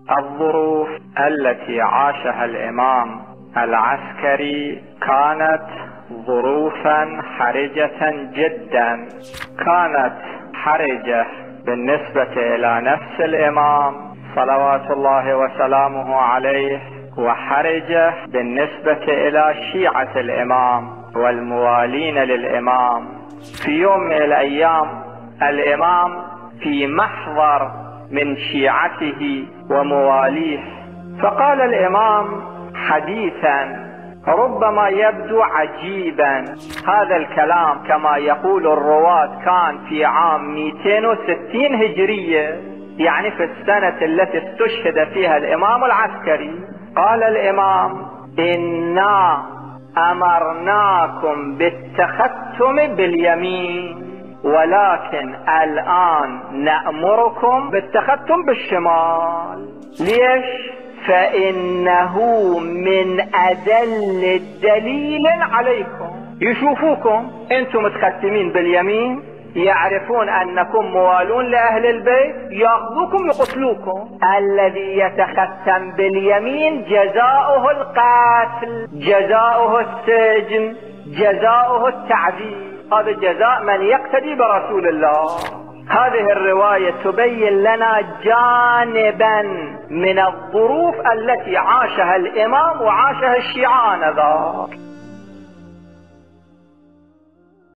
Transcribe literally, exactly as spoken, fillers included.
الظروف التي عاشها الإمام العسكري كانت ظروفا حرجة جدا. كانت حرجة بالنسبة إلى نفس الإمام صلوات الله وسلامه عليه، وحرجة بالنسبة إلى شيعة الإمام والموالين للإمام. في يوم من الأيام الإمام في محضر من شيعته ومواليه، فقال الإمام حديثا ربما يبدو عجيبا. هذا الكلام كما يقول الرواة كان في عام مئتين وستين هجرية، يعني في السنة التي استشهد فيها الإمام العسكري. قال الإمام إنا أمرناكم بالتختم باليمين، ولكن الآن نأمركم بالتختم بالشمال. ليش؟ فإنه من أدل الدليل عليكم. يشوفوكم أنتم متختمين باليمين، يعرفون أنكم موالون لأهل البيت، يأخذوكم يقتلوكم. الذي يتختم باليمين جزاؤه القتل، جزاؤه السجن، جزاؤه التعذيب. هذا جزاء من يقتدي برسول الله. هذه الرواية تبين لنا جانبا من الظروف التي عاشها الإمام وعاشها الشيعة آنذاك.